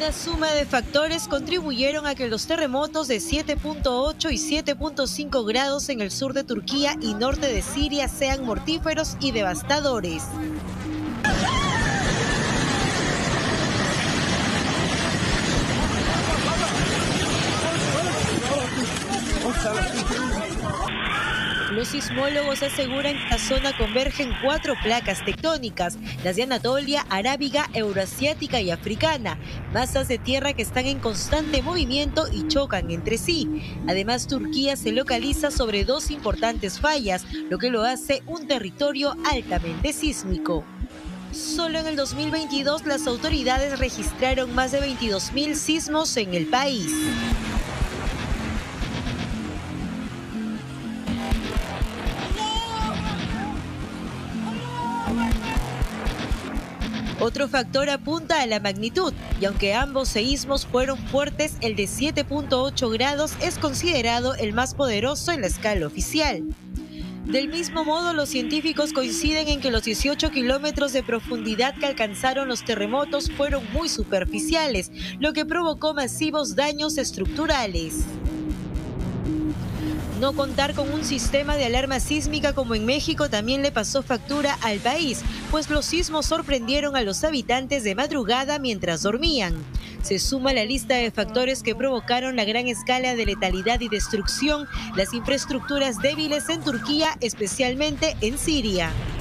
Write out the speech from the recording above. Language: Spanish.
Una suma de factores contribuyeron a que los terremotos de 7.8 y 7.5 grados en el sur de Turquía y norte de Siria sean mortíferos y devastadores. Los sismólogos aseguran que la zona converge en 4 placas tectónicas, las de Anatolia, arábiga, euroasiática y africana, masas de tierra que están en constante movimiento y chocan entre sí. Además, Turquía se localiza sobre 2 importantes fallas, lo que lo hace un territorio altamente sísmico. Solo en el 2022 las autoridades registraron más de 22.000 sismos en el país. Otro factor apunta a la magnitud, y aunque ambos seísmos fueron fuertes, el de 7.8 grados es considerado el más poderoso en la escala oficial. Del mismo modo, los científicos coinciden en que los 18 kilómetros de profundidad que alcanzaron los terremotos fueron muy superficiales, lo que provocó masivos daños estructurales. No contar con un sistema de alarma sísmica como en México también le pasó factura al país, pues los sismos sorprendieron a los habitantes de madrugada mientras dormían. Se suma a la lista de factores que provocaron la gran escala de letalidad y destrucción, las infraestructuras débiles en Turquía, especialmente en Siria.